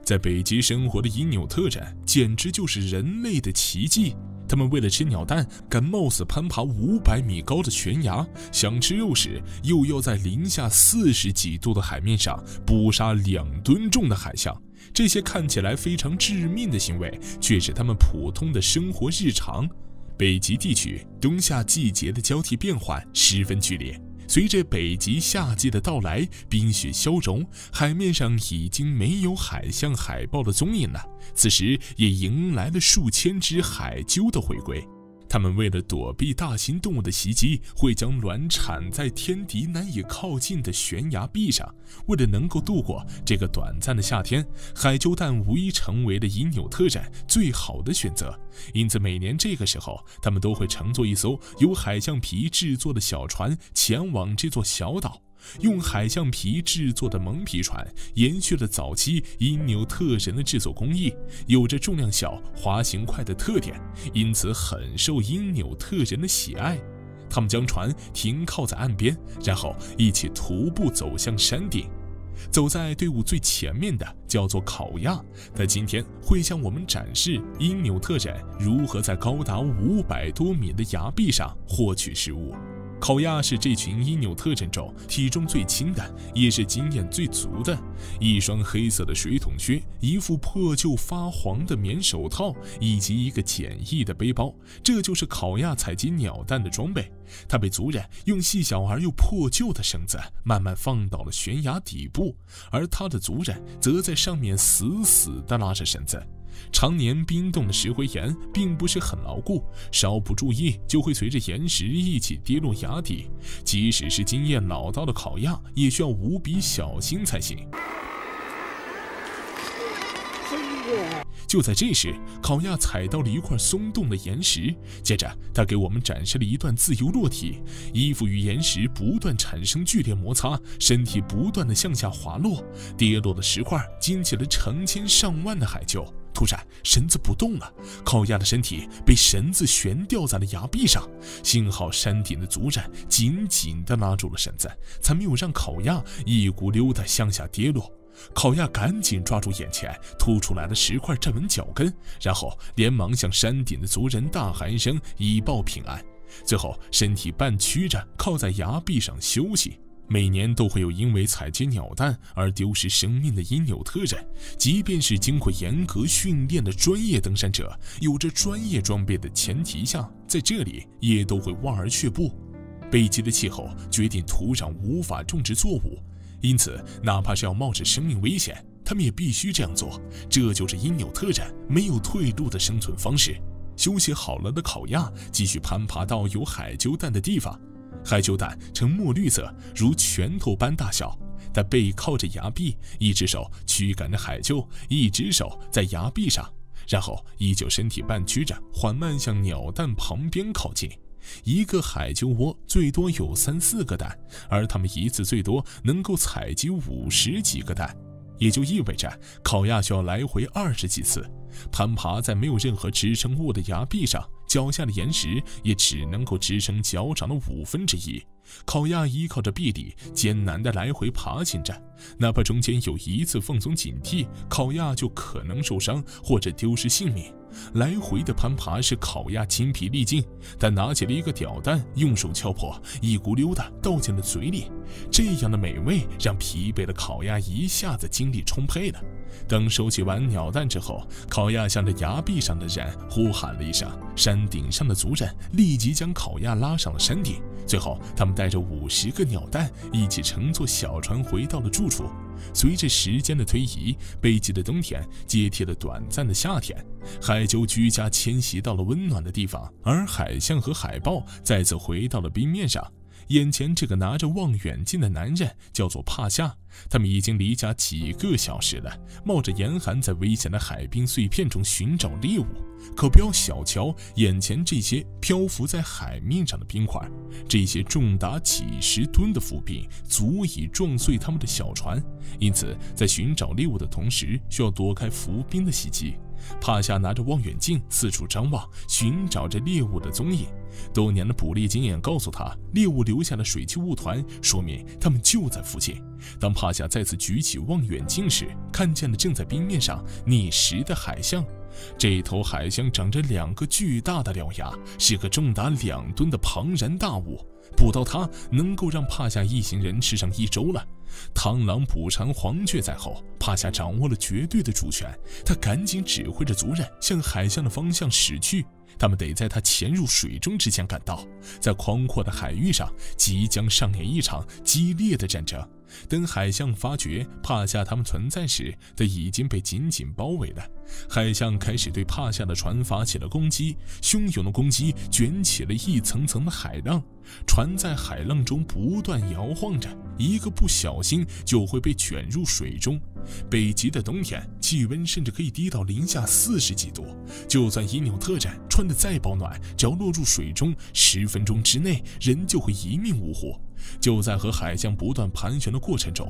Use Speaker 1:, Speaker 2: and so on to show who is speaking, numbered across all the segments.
Speaker 1: 在北极生活的因纽特人简直就是人类的奇迹。他们为了吃鸟蛋，敢冒死攀爬500米高的悬崖，想吃肉时又要在零下40几度的海面上捕杀2吨重的海象。这些看起来非常致命的行为，却是他们普通的生活日常。北极地区冬夏季节的交替变换十分剧烈，随着北极夏季的到来，冰雪消融，海面上已经没有海象海豹的踪影了。此时也迎来了数千只海鸠的回归。它们为了躲避大型动物的袭击，会将卵产在天敌难以靠近的悬崖壁上。为了能够度过这个短暂的夏天，海鸠蛋无疑成为了因纽特人最好的选择。因此每年这个时候，他们都会乘坐一艘由海象皮制作的小船前往这座小岛。用海象皮制作的蒙皮船延续了早期因纽特人的制作工艺，有着重量小、滑行快的特点，因此很受因纽特人的喜爱。他们将船停靠在岸边，然后一起徒步走向山顶。走在队伍最前面的叫做考亚，他今天会向我们展示因纽特人如何在高达500多米的崖壁上获取食物。考亚是这群因纽特人中体重最轻的，也是经验最足的。一双黑色的水桶靴，一副破旧发黄的棉手套，以及一个简易的背包，这就是考亚采集鸟蛋的装备。他被族人用细小而又破旧的绳子慢慢放到了悬崖底部，而他的族人则在上面死死地拉着绳子。常年冰冻的石灰岩并不是很牢固，稍不注意就会随着岩石一起跌落崖底。即使是经验老道的考亚，也需要无比小心才行。就在这时，考亚踩到了一块松动的岩石，接着他给我们展示了一段自由落体，衣服与岩石不断产生剧烈摩擦，身体不断地向下滑落，跌落的石块惊起了成千上万的海鸠。突然绳子不动了，考亚的身体被绳子悬吊在了崖壁上，幸好山顶的族人紧紧地拉住了绳子，才没有让考亚一骨溜地向下跌落。考亚赶紧抓住眼前凸出来的石块站稳脚跟，然后连忙向山顶的族人大喊一声以报平安，最后身体半屈着靠在崖壁上休息。每年都会有因为采集鸟蛋而丢失生命的因纽特人，即便是经过严格训练的专业登山者，有着专业装备的前提下，在这里也都会望而却步。北极的气候决定土壤无法种植作物，因此哪怕是要冒着生命危险，他们也必须这样做。这就是因纽特人没有退路的生存方式。休息好了的考亚继续攀爬到有海鸠蛋的地方。海鸠蛋呈墨绿色，如拳头般大小。它背靠着崖壁，一只手驱赶着海鸠，一只手在崖壁上，然后依旧身体半屈着，缓慢向鸟蛋旁边靠近。一个海鸠窝最多有3、4个蛋，而它们一次最多能够采集50几个蛋，也就意味着考亚需要来回20几次。攀爬在没有任何支撑物的崖壁上，脚下的岩石也只能够支撑脚掌的1/5。考亚依靠着臂力艰难地来回爬行着，哪怕中间有一次放松警惕，考亚就可能受伤或者丢失性命。来回的攀爬是考亚精疲力尽，他拿起了一个鸟蛋，用手敲破，一咕溜地倒进了嘴里。这样的美味让疲惫的考亚一下子精力充沛了。等收集完鸟蛋之后，考亚向着崖壁上的人呼喊了一声，山顶上的族人立即将考亚拉上了山顶。最后他们带着50个鸟蛋一起乘坐小船回到了住处。随着时间的推移，北极的冬天接替了短暂的夏天，海鸠居家迁徙到了温暖的地方，而海象和海豹再次回到了冰面上。眼前这个拿着望远镜的男人叫做帕夏，他们已经离家几个小时了，冒着严寒在危险的海冰碎片中寻找猎物。可不要小瞧眼前这些漂浮在海面上的冰块，这些重达几十吨的浮冰足以撞碎他们的小船，因此在寻找猎物的同时需要躲开浮冰的袭击。 帕夏拿着望远镜四处张望，寻找着猎物的踪影。多年的捕猎经验告诉他，猎物留下了水汽雾团，说明他们就在附近。当帕夏再次举起望远镜时，看见了正在冰面上觅食的海象。这头海象长着2个巨大的獠牙，是个重达2吨的庞然大物。捕到它能够让帕夏一行人吃上1周了。螳螂捕蝉，黄雀在后，帕夏掌握了绝对的主权。他赶紧指挥着族人向海象的方向驶去。他们得在他潜入水中之前赶到。在宽阔的海域上，即将上演一场激烈的战争。等海象发觉帕夏他们存在时，他已经被紧紧包围了。海象开始对帕夏的船发起了攻击，汹涌的攻击卷起了一层层的海浪，船在海浪中不断摇晃着，一个不小心就会被卷入水中。北极的冬天，气温甚至可以低到-40几度，就算因纽特人穿得再保暖，只要落入水中10分钟之内，人就会一命呜呼。就在和海象不断盘旋的过程中，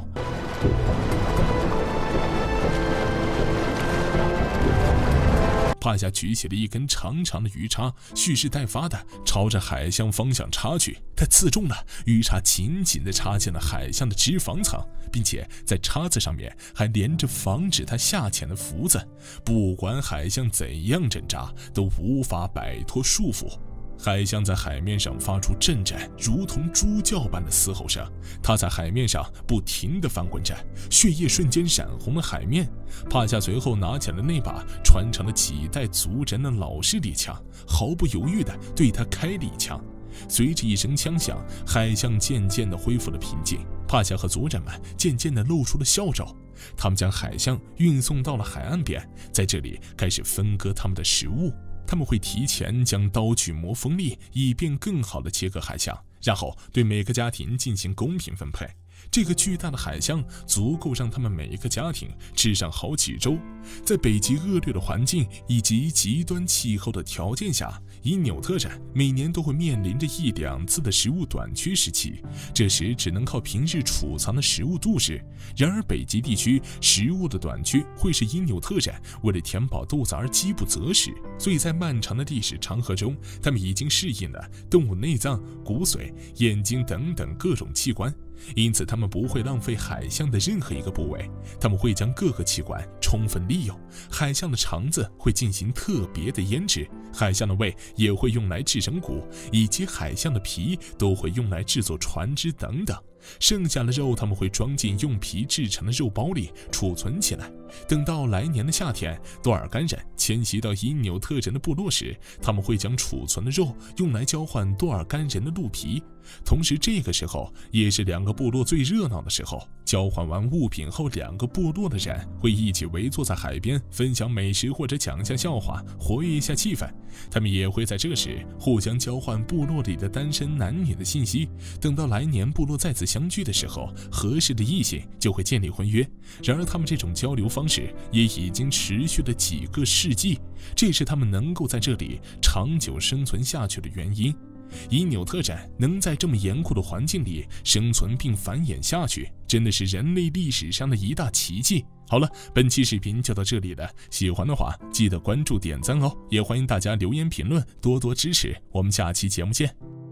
Speaker 1: 帕夏举起了一根长长的鱼叉，蓄势待发地朝着海象方向插去。他刺中了，鱼叉紧紧地插进了海象的脂肪层，并且在叉子上面还连着防止它下潜的浮子。不管海象怎样挣扎，都无法摆脱束缚。海象在海面上发出阵阵如同猪叫般的嘶吼声，它在海面上不停地翻滚着，血液瞬间染红了海面。帕夏随后拿起了那把传承了几代族人的老式猎枪，毫不犹豫地对它开了一枪。随着一声枪响，海象渐渐地恢复了平静。帕夏和族人们渐渐地露出了笑容。他们将海象运送到了海岸边，在这里开始分割他们的食物。他们会提前将刀具磨锋利，以便更好地切割海象，然后对每个家庭进行公平分配。这个巨大的海象足够让他们每一个家庭吃上好几周。在北极恶劣的环境以及极端气候的条件下，因纽特人每年都会面临着1-2次的食物短缺时期，这时只能靠平日储藏的食物度日。然而北极地区食物的短缺会使因纽特人为了填饱肚子而饥不择食，所以在漫长的历史长河中，他们已经适应了动物内脏、骨髓、眼睛等等各种器官。因此他们不会浪费海象的任何一个部位，他们会将各个器官充分利用。海象的肠子会进行特别的腌制，海象的胃也会用来制成骨，以及海象的皮都会用来制作船只等等。剩下的肉他们会装进用皮制成的肉包里储存起来。等到来年的夏天，多尔干人迁徙到因纽特人的部落时，他们会将储存的肉用来交换多尔干人的鹿皮。同时这个时候也是2个部落最热闹的时候，交换完物品后，2个部落的人会一起围坐在海边，分享美食或者讲下笑话，活跃一下气氛。他们也会在这时互相交换部落里的单身男女的信息。等到来年部落再次相聚的时候，合适的异性就会建立婚约。然而他们这种交流方式也已经持续了几个世纪，这是他们能够在这里长久生存下去的原因。因纽特人能在这么严酷的环境里生存并繁衍下去，真的是人类历史上的一大奇迹。好了，本期视频就到这里了，喜欢的话记得关注点赞哦，也欢迎大家留言评论，多多支持，我们下期节目见。